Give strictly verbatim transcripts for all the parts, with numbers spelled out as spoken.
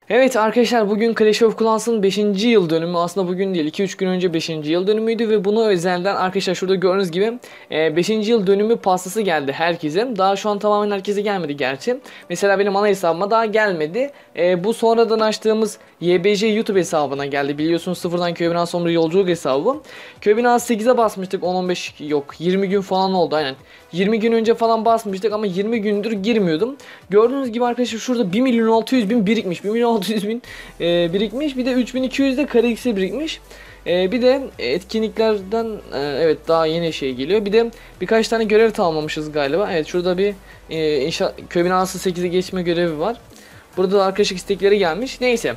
Evet arkadaşlar, bugün Clash of Clans'ın beşinci yıl dönümü. Aslında bugün değil, iki üç gün önce beşinci yıl dönümüydü ve bunu özelden arkadaşlar şurada gördüğünüz gibi beşinci yıl dönümü pastası geldi herkese. Daha şu an tamamen herkese gelmedi gerçi. Mesela benim ana hesabıma daha gelmedi. E, bu sonradan açtığımız Y B J YouTube hesabına geldi. Biliyorsunuz sıfırdan köy binası sonra yolculuk hesabı. Köy binası sekize basmıştık, on on beş yok yirmi gün falan oldu aynen. yirmi gün önce falan basmıştık ama yirmi gündür girmiyordum. Gördüğünüz gibi arkadaşlar şurada bir milyon altı yüz bin birikmiş. bir milyon altı yüz bin e, birikmiş. Bir de üç bin iki yüz de kare iksir birikmiş. E, bir de etkinliklerden e, evet daha yeni şey geliyor. Bir de birkaç tane görev tamamlamışız galiba. Evet, şurada bir e, inşa köy binası sekize geçme görevi var. Burada da arkadaşlık istekleri gelmiş. Neyse.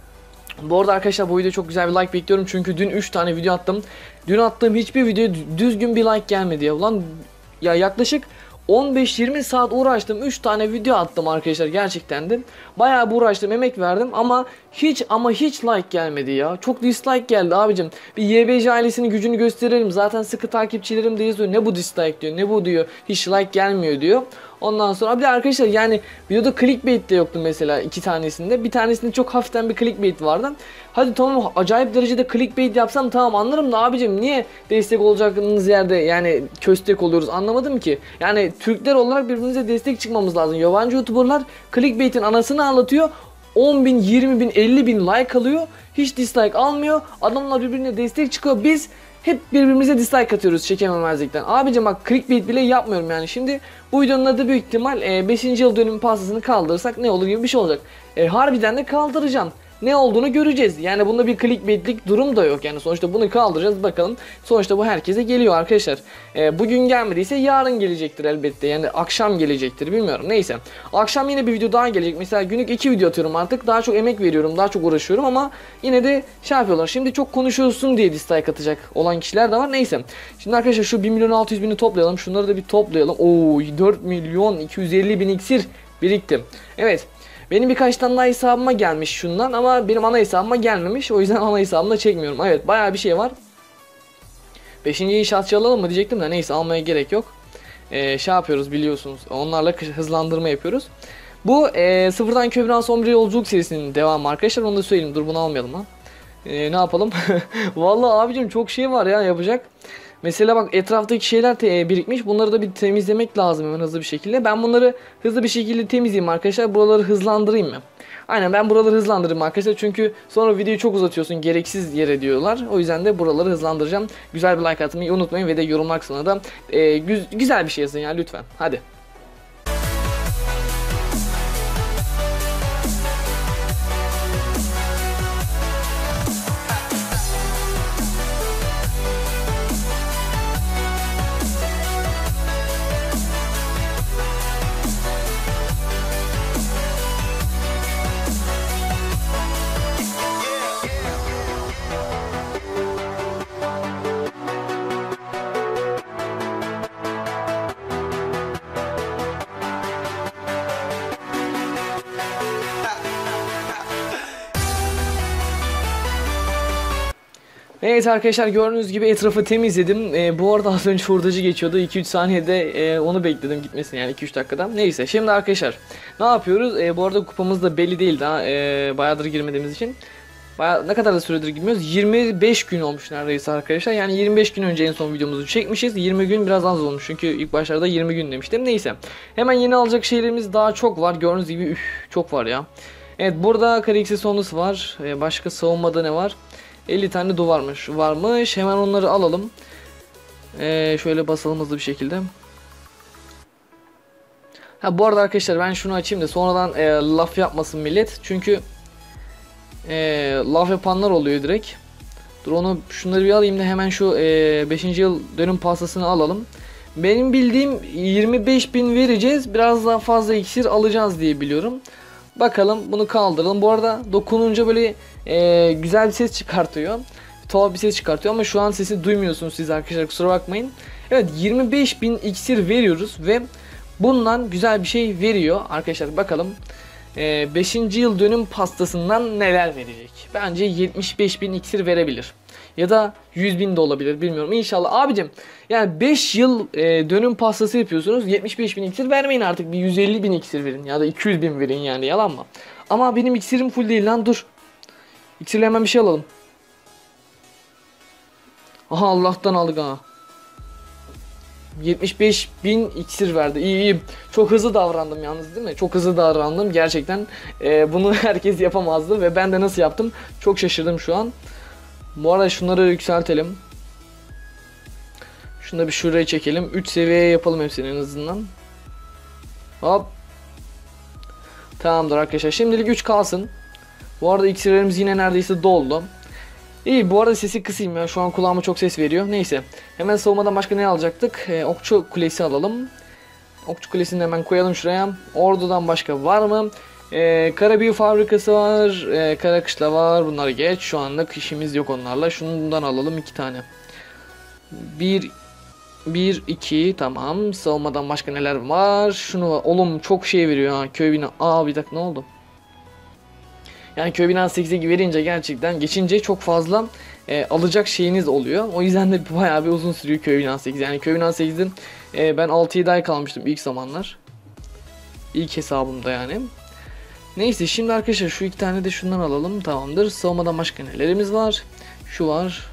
Bu arada arkadaşlar bu videoya çok güzel bir like bekliyorum. Çünkü dün üç tane video attım. Dün attığım hiçbir video düzgün bir like gelmedi ya. Ulan ya yaklaşık on beş yirmi saat uğraştım, üç tane video attım arkadaşlar, gerçekten de bayağı bir uğraştım, emek verdim ama hiç ama hiç like gelmedi ya. Çok dislike geldi abicim. Bir Y B J ailesinin gücünü gösterelim, zaten sıkı takipçilerim de yazıyor, ne bu dislike diyor, ne bu diyor, hiç like gelmiyor diyor. Ondan sonra bir de arkadaşlar yani videoda clickbait de yoktu mesela, iki tanesinde. Bir tanesinde çok hafiften bir clickbait vardı. Hadi tamam, acayip derecede clickbait yapsam tamam anlarım da abicim niye destek olacağınız yerde yani köstek oluyoruz, anlamadım ki. Yani Türkler olarak birbirimize destek çıkmamız lazım. Yabancı YouTuber'lar clickbait'in anasını anlatıyor. on bin, yirmi bin, elli bin like alıyor. Hiç dislike almıyor. Adamlar birbirine destek çıkıyor. Biz hep birbirimize dislike atıyoruz çekememezlikten. Abicim bak, clickbait bile yapmıyorum yani. Şimdi bu videonun adı büyük ihtimal e, beşinci yıl dönümü pastasını kaldırırsak ne olur gibi bir şey olacak. E, harbiden de kaldıracağım. Ne olduğunu göreceğiz. Yani bunda bir clickbaitlik durum da yok. Yani sonuçta bunu kaldıracağız, bakalım. Sonuçta bu herkese geliyor arkadaşlar. Ee, bugün gelmediyse yarın gelecektir elbette. Yani akşam gelecektir, bilmiyorum. Neyse. Akşam yine bir video daha gelecek. Mesela günlük iki video atıyorum artık. Daha çok emek veriyorum. Daha çok uğraşıyorum ama yine de şey yapıyorlar. Şimdi çok konuşuyorsun diye dislike atacak olan kişiler de var. Neyse. Şimdi arkadaşlar şu bir milyon altı yüz bini toplayalım. Şunları da bir toplayalım. Oo, dört milyon iki yüz elli bin iksir birikti. Evet. Benim birkaç tane daha hesabıma gelmiş şundan ama benim ana hesabıma gelmemiş. O yüzden ana hesabımda çekmiyorum. Evet, bayağı bir şey var. beşinci inşaatçı alalım mı diyecektim de neyse, almaya gerek yok. Ee, şey yapıyoruz biliyorsunuz. Onlarla hızlandırma yapıyoruz. Bu e, sıfırdan köy binası on bir yolculuk serisinin devamı arkadaşlar. Onu da söyleyeyim. Dur, bunu almayalım lan. Ee, ne yapalım? Vallahi abicim çok şey var ya yapacak. Mesela bak, etraftaki şeyler birikmiş. Bunları da bir temizlemek lazım hemen hızlı bir şekilde. Ben bunları hızlı bir şekilde temizleyeyim arkadaşlar. Buraları hızlandırayım mı? Aynen, ben buraları hızlandırayım arkadaşlar. Çünkü sonra videoyu çok uzatıyorsun, gereksiz yere diyorlar. O yüzden de buraları hızlandıracağım. Güzel bir like atmayı unutmayın ve de yorumlar kısmına da e, güz güzel bir şey yazın ya lütfen. Hadi. Evet arkadaşlar, gördüğünüz gibi etrafı temizledim. E, bu arada az önce hurdacı geçiyordu. iki üç saniyede e, onu bekledim gitmesini, yani iki üç dakikadan. Neyse, şimdi arkadaşlar ne yapıyoruz? E, bu arada kupamız da belli değil daha. E, bayağıdır girmediğimiz için. Bayağı, ne kadar da süredir girmiyoruz? yirmi beş gün olmuş neredeyse arkadaşlar. Yani yirmi beş gün önce en son videomuzu çekmişiz. yirmi gün biraz az olmuş. Çünkü ilk başlarda yirmi gün demiştim. Neyse. Hemen yeni alacak şeylerimiz daha çok var. Gördüğünüz gibi üf, çok var ya. Evet, burada kare iksir sonrası var. E, başka savunmada ne var? elli tane duvarmış varmış. Hemen onları alalım. Ee, şöyle basalım hızlı bir şekilde. Ha, bu arada arkadaşlar ben şunu açayım da sonradan e, laf yapmasın millet. Çünkü e, laf yapanlar oluyor direkt. Dur, onu şunları bir alayım da hemen şu e, beşinci yıl dönüm pastasını alalım. Benim bildiğim yirmi beş bin vereceğiz. Biraz daha fazla iksir alacağız diye biliyorum. Bakalım, bunu kaldıralım. Bu arada dokununca böyle e, güzel bir ses çıkartıyor. Tuhaf bir ses çıkartıyor ama şu an sesi duymuyorsunuz siz arkadaşlar, kusura bakmayın. Evet, yirmi beş bin iksir veriyoruz ve bundan güzel bir şey veriyor arkadaşlar. Bakalım e, beşinci yıl dönüm pastasından neler verecek. Bence yetmiş beş bin iksir verebilir. Ya da yüz bin de olabilir, bilmiyorum. İnşallah abicim, yani beş yıl e, dönüm pastası yapıyorsunuz, yetmiş beş bin iksir vermeyin artık, bir yüz elli bin iksir verin ya da iki yüz bin verin, yani yalan mı? Ama benim iksirim full değil lan, dur. İksirle hemen bir şey alalım. Aha, Allah'tan aldık ha. yetmiş beş bin iksir verdi. İyi iyi. Çok hızlı davrandım yalnız, değil mi? Çok hızlı davrandım gerçekten. Ee, bunu herkes yapamazdı ve ben de nasıl yaptım? Çok şaşırdım şu an. Bu arada şunları yükseltelim. Şunu da bir şuraya çekelim. üç seviyeye yapalım hepsini en azından. Hop. Tamamdır arkadaşlar. Şimdilik üç kalsın. Bu arada iksirlerimiz yine neredeyse doldu. İyi, bu arada sesi kısayım ya. Şu an kulağıma çok ses veriyor. Neyse. Hemen savunmadan başka ne alacaktık? Ee, okçu kulesi alalım. Okçu kulesini hemen koyalım şuraya. Ordudan başka var mı? Ee, kara büyü fabrikası var. Ee, kara kışla var. Bunları geç. Şu anlık işimiz yok onlarla. Şundan alalım iki tane. Bir, bir, iki. Tamam. Savunmadan başka neler var? Şunu var. Oğlum çok şey veriyor ha. Köy bina. Aa, bir dakika, ne oldu? Yani köy binası sekize verince gerçekten geçince çok fazla e, alacak şeyiniz oluyor. O yüzden de bayağı bir uzun sürüyor köy binası sekiz. Yani köy binası sekizin e, ben altı yedi ay kalmıştım ilk zamanlar. İlk hesabımda yani. Neyse, şimdi arkadaşlar şu iki tane de şundan alalım, tamamdır. Savunmadan başka nelerimiz var? Şu var.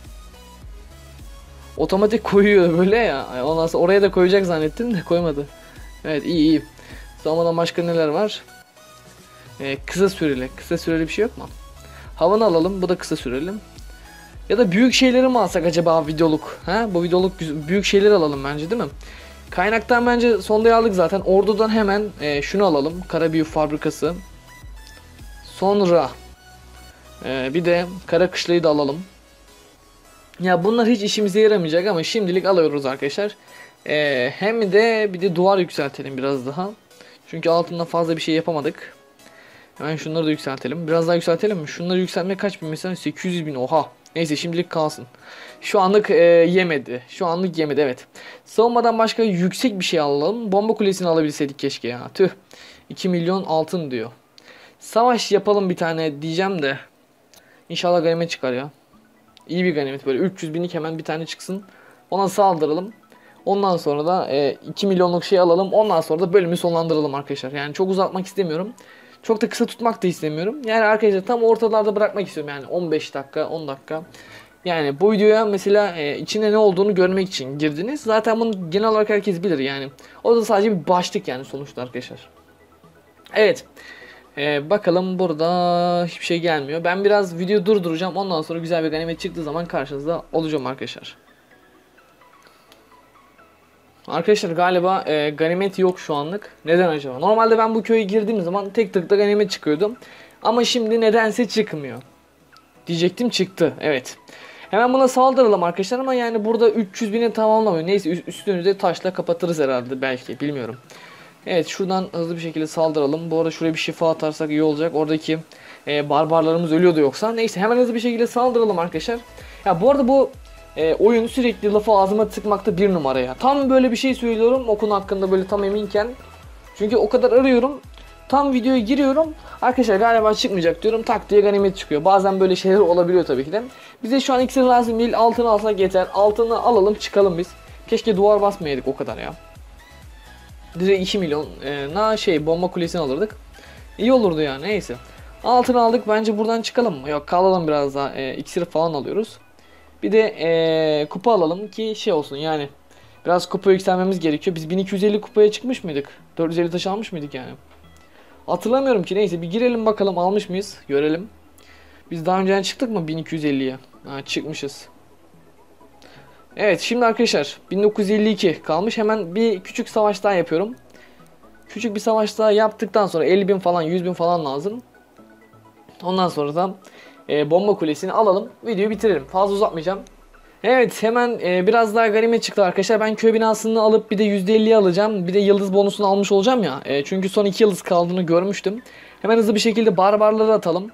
Otomatik koyuyor böyle ya. Ondan sonra oraya da koyacak zannettim de koymadı. Evet, iyi iyi. Savunmadan başka neler var? Ee, kısa süreli. Kısa süreli bir şey yok mu? Havanı alalım. Bu da kısa süreli. Ya da büyük şeyleri mi alsak acaba videoluk? Ha? Bu videoluk büyük şeyleri alalım bence, değil mi? Kaynaktan bence sonda aldık zaten. Ordudan hemen e, şunu alalım. Kara büyü fabrikası. Sonra e, bir de kara kışlayı da alalım. Ya bunlar hiç işimize yaramayacak ama şimdilik alıyoruz arkadaşlar. E, hem de bir de duvar yükseltelim biraz daha. Çünkü altında fazla bir şey yapamadık. Hemen şunları da yükseltelim. Biraz daha yükseltelim mi? Şunları yükseltmek kaç bin mesela? sekiz yüz bin. Oha. Neyse, şimdilik kalsın. Şu anlık e, yemedi. Şu anlık yemedi, evet. Savunmadan başka yüksek bir şey alalım. Bomba kulesini alabilseydik keşke ya. Tüh. iki milyon altın diyor. Savaş yapalım bir tane diyeceğim de. İnşallah ganimet çıkar ya. İyi bir ganimet, böyle üç yüz binlik hemen bir tane çıksın. Ona saldıralım. Ondan sonra da e, iki milyonluk şey alalım. Ondan sonra da bölümü sonlandıralım arkadaşlar. Yani çok uzatmak istemiyorum. Çok da kısa tutmak da istemiyorum. Yani arkadaşlar tam ortalarda bırakmak istiyorum. Yani on beş dakika, on dakika. Yani bu videoya mesela e, içinde ne olduğunu görmek için girdiniz. Zaten bunu genel olarak herkes bilir yani. O da sadece bir başlık yani sonuçta arkadaşlar. Evet. E, bakalım, burada hiçbir şey gelmiyor. Ben biraz video durduracağım. Ondan sonra güzel bir ganimet çıktığı zaman karşınızda olacağım arkadaşlar. Arkadaşlar galiba e, ganimet yok şu anlık. Neden acaba? Normalde ben bu köye girdiğim zaman tek tıkla ganimet çıkıyordum. Ama şimdi nedense çıkmıyor. Diyecektim, çıktı. Evet. Hemen buna saldıralım arkadaşlar ama yani burada üç yüz bini tamamlamıyor. Neyse, üstünü de taşla kapatırız herhalde, belki, bilmiyorum. Evet, şuradan hızlı bir şekilde saldıralım. Bu arada şuraya bir şifa atarsak iyi olacak. Oradaki e, barbarlarımız ölüyordu yoksa. Neyse, hemen hızlı bir şekilde saldıralım arkadaşlar. Ya bu arada bu E, oyun sürekli lafı ağzıma tıkmakta bir numaraya. Tam böyle bir şey söylüyorum o konu hakkında, böyle tam eminken. Çünkü o kadar arıyorum. Tam videoya giriyorum. Arkadaşlar galiba çıkmayacak diyorum. Tak diye ganimet çıkıyor. Bazen böyle şeyler olabiliyor tabii ki de. Bize şu an iksir lazım değil. Altını alsak yeter. Altını alalım, çıkalım biz. Keşke duvar basmayaydık o kadar ya. Direkt iki milyon e, na şey bomba kulesini alırdık. İyi olurdu ya, neyse. Altını aldık, bence buradan çıkalım mı? Yok, kalalım biraz daha. E, iksir falan alıyoruz. Bir de ee, kupa alalım ki şey olsun yani. Biraz kupa yükselmemiz gerekiyor. Biz bin iki yüz elli kupaya çıkmış mıydık? dört yüz elli taş almış mıydık yani? Hatırlamıyorum ki, neyse bir girelim bakalım almış mıyız? Görelim. Biz daha önceden çıktık mı bin iki yüz elliye? Ha, çıkmışız. Evet, şimdi arkadaşlar bin dokuz yüz elli iki kalmış. Hemen bir küçük savaş daha yapıyorum. Küçük bir savaş daha yaptıktan sonra elli bin falan, yüz bin falan lazım. Ondan sonra da E, bomba kulesini alalım. Videoyu bitirelim. Fazla uzatmayacağım. Evet, hemen e, biraz daha ganimet çıktı arkadaşlar. Ben köy binasını alıp bir de yüzde elli alacağım. Bir de yıldız bonusunu almış olacağım ya. E, çünkü son iki yıldız kaldığını görmüştüm. Hemen hızlı bir şekilde barbarları atalım.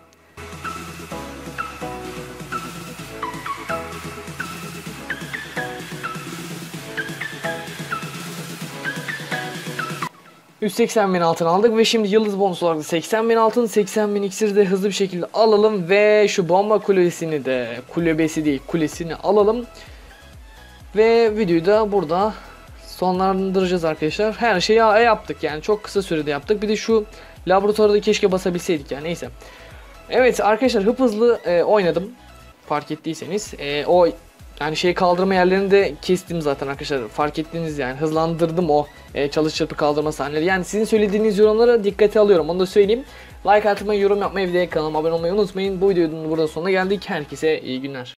yüz seksen bin altın aldık ve şimdi yıldız bonusu olarak da seksen bin altın, seksen bin iksiri de hızlı bir şekilde alalım ve şu bomba kulesini de, kulübesi değil kulesini alalım. Ve videoyu da burada sonlandıracağız arkadaşlar. Her şeyi yaptık yani, çok kısa sürede yaptık. Bir de şu Laboratuvarda keşke basabilseydik ya, neyse. Evet arkadaşlar, hıp hızlı e, oynadım. Fark ettiyseniz. E, o yani şey kaldırma yerlerini de kestim zaten arkadaşlar. Fark ettiniz yani, hızlandırdım o e, çalış çırpı kaldırma sahneleri. Yani sizin söylediğiniz yorumlara dikkate alıyorum, onu da söyleyeyim. Like atmayı, yorum yapmayı ve kanalıma abone olmayı unutmayın. Bu videonun burada sonuna geldik. Herkese iyi günler.